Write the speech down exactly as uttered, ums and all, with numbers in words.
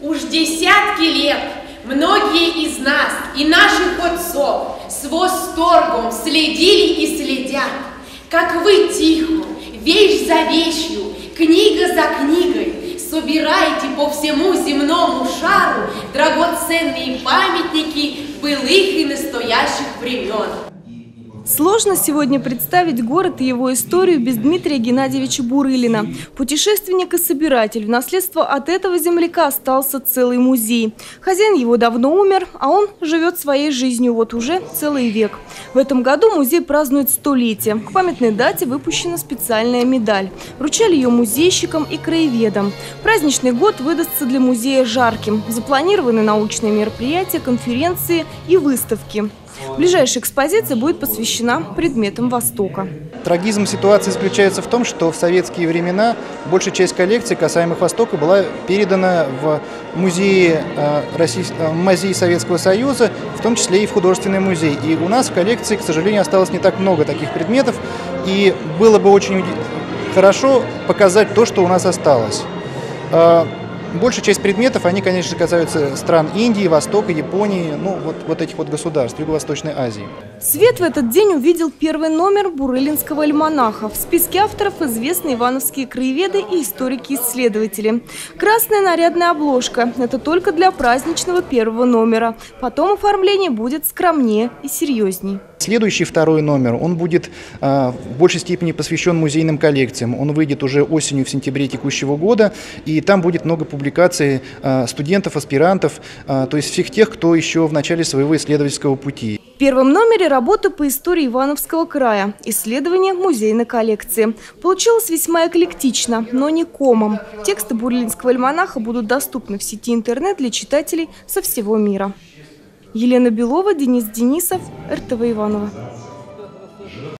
Уж десятки лет многие из нас и наших отцов с восторгом следили и следят, как вы тихо, вещь за вещью, книга за книгой собираете по всему земному шару драгоценные памятники былых и настоящих времен. Сложно сегодня представить город и его историю без Дмитрия Геннадьевича Бурылина. Путешественник и собиратель. В наследство от этого земляка остался целый музей. Хозяин его давно умер, а он живет своей жизнью вот уже целый век. В этом году музей празднует столетие. К памятной дате выпущена специальная медаль. Вручали ее музейщикам и краеведам. Праздничный год выдастся для музея жарким. Запланированы научные мероприятия, конференции и выставки. Ближайшая экспозиция будет посвящена предметам Востока. Трагизм ситуации заключается в том, что в советские времена большая часть коллекций, касаемых Востока, была передана в музеи, Российского, музей Советского Союза, в том числе и в художественный музей. И у нас в коллекции, к сожалению, осталось не так много таких предметов. И было бы очень хорошо показать то, что у нас осталось. Большая часть предметов, они, конечно, касаются стран Индии, Востока, Японии, ну, вот, вот этих вот государств, Юго-Восточной Азии. Свет в этот день увидел первый номер Бурылинского альманаха. В списке авторов известные ивановские краеведы и историки-исследователи. Красная нарядная обложка – это только для праздничного первого номера. Потом оформление будет скромнее и серьезней. Следующий второй номер, он будет э, в большей степени посвящен музейным коллекциям. Он выйдет уже осенью, в сентябре текущего года, и там будет много публикаций э, студентов, аспирантов, э, то есть всех тех, кто еще в начале своего исследовательского пути. В первом номере работа по истории Ивановского края, исследование музейной коллекции. Получилось весьма эклектично, но не комом. Тексты Бурылинского альманаха будут доступны в сети интернет для читателей со всего мира. Елена Белова, Денис Денисов, эр тэ вэ Иваново.